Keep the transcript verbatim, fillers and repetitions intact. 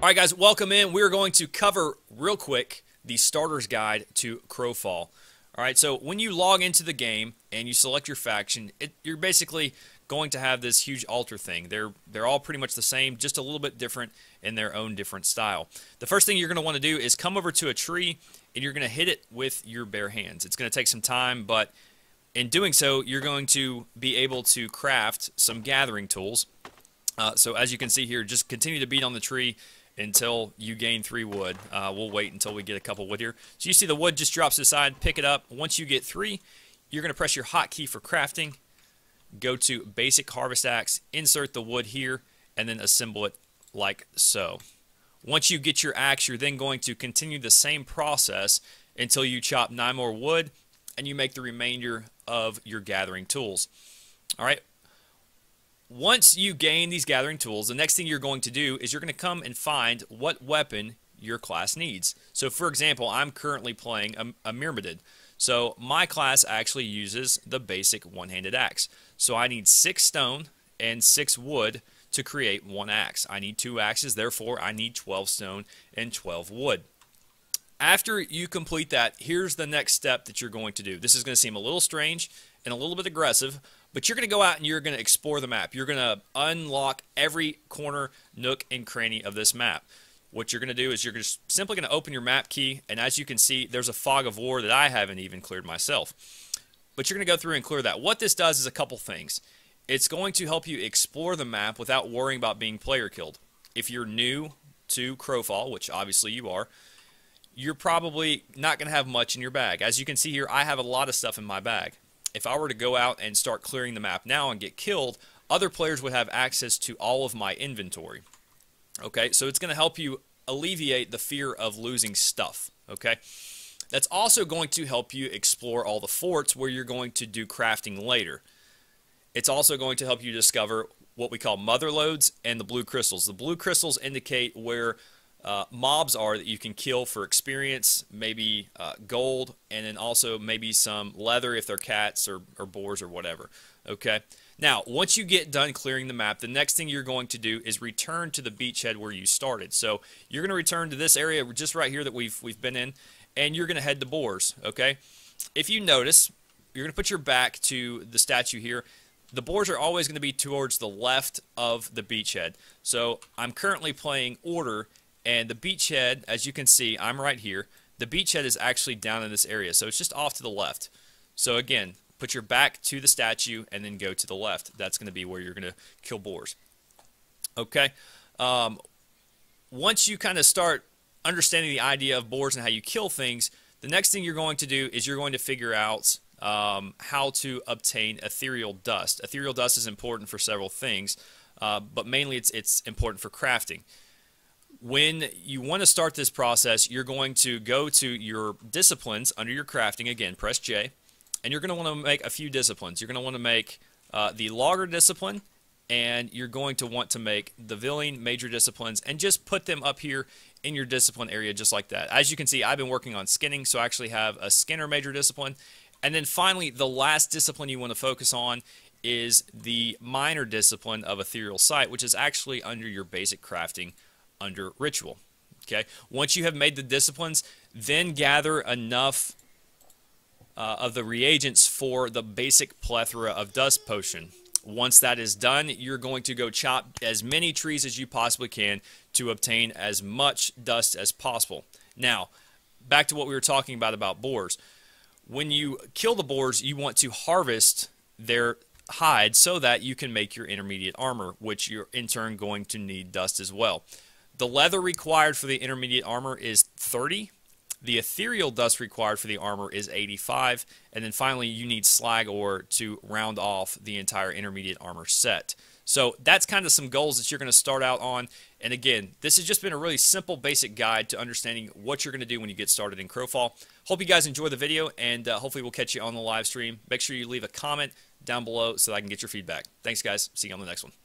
All right, guys, welcome in. We're going to cover real quick the starter's guide to Crowfall. All right, so when you log into the game and you select your faction, it, you're basically going to have this huge altar thing. They're they're all pretty much the same, just a little bit different in their own different style. The first thing you're going to want to do is come over to a tree and you're going to hit it with your bare hands. It's going to take some time, but in doing so, you're going to be able to craft some gathering tools. Uh, so as you can see here, just continue to beat on the tree until you gain three wood. Uh, we'll wait until we get a couple wood here. So you see the wood just drops to the side, pick it up. Once you get three, you're going to press your hotkey for crafting, go to basic harvest axe, insert the wood here, and then assemble it like so. Once you get your axe, you're then going to continue the same process until you chop nine more wood and you make the remainder of your gathering tools. All right. Once you gain these gathering tools, the next thing you're going to do is you're going to come and find what weapon your class needs. So for example, I'm currently playing a, a Myrmidon. So my class actually uses the basic one-handed axe. So I need six stone and six wood to create one axe. I need two axes, therefore I need twelve stone and twelve wood. After you complete that, here's the next step that you're going to do. This is going to seem a little strange and a little bit aggressive, but you're going to go out and you're going to explore the map. You're going to unlock every corner, nook, and cranny of this map. What you're going to do is you're just simply going to open your map key, and as you can see, there's a fog of war that I haven't even cleared myself. But you're going to go through and clear that. What this does is a couple things. It's going to help you explore the map without worrying about being player killed. If you're new to Crowfall, which obviously you are, you're probably not going to have much in your bag. As you can see here, I have a lot of stuff in my bag. If I were to go out and start clearing the map now and get killed, other players would have access to all of my inventory. Okay, so it's going to help you alleviate the fear of losing stuff. Okay, that's also going to help you explore all the forts where you're going to do crafting later. It's also going to help you discover what we call mother lodes and the blue crystals. The blue crystals indicate where Uh, mobs are that you can kill for experience, maybe uh, gold, and then also maybe some leather if they're cats or, or boars or whatever. Okay. Now, once you get done clearing the map, the next thing you're going to do is return to the beachhead where you started. So you're going to return to this area just right here that we've we've been in, and you're going to head to boars. Okay. If you notice, you're going to put your back to the statue here. The boars are always going to be towards the left of the beachhead. So I'm currently playing order. And the beachhead, as you can see, I'm right here. The beachhead is actually down in this area, so it's just off to the left. So again, put your back to the statue and then go to the left. That's going to be where you're going to kill boars. Okay. Um, once you kind of start understanding the idea of boars and how you kill things, the next thing you're going to do is you're going to figure out um, how to obtain ethereal dust. Ethereal dust is important for several things, uh, but mainly it's, it's important for crafting. When you want to start this process, you're going to go to your disciplines under your crafting. Again, press J, and you're going to want to make a few disciplines. You're going to want to make uh, the logger discipline, and you're going to want to make the villain major disciplines, and just put them up here in your discipline area just like that. As you can see, I've been working on skinning, so I actually have a skinner major discipline. And then finally, the last discipline you want to focus on is the minor discipline of ethereal sight, which is actually under your basic crafting under ritual. Okay, once you have made the disciplines, then gather enough uh, of the reagents for the basic plethora of dust potion. Once that is done, you're going to go chop as many trees as you possibly can to obtain as much dust as possible. Now, back to what we were talking about about boars. When you kill the boars, you want to harvest their hide so that you can make your intermediate armor, which you're in turn going to need dust as well. The leather required for the intermediate armor is thirty. The ethereal dust required for the armor is eighty-five. And then finally, you need slag ore to round off the entire intermediate armor set. So that's kind of some goals that you're going to start out on. And again, this has just been a really simple, basic guide to understanding what you're going to do when you get started in Crowfall. Hope you guys enjoy the video, and uh, hopefully we'll catch you on the live stream. Make sure you leave a comment down below so that I can get your feedback. Thanks, guys. See you on the next one.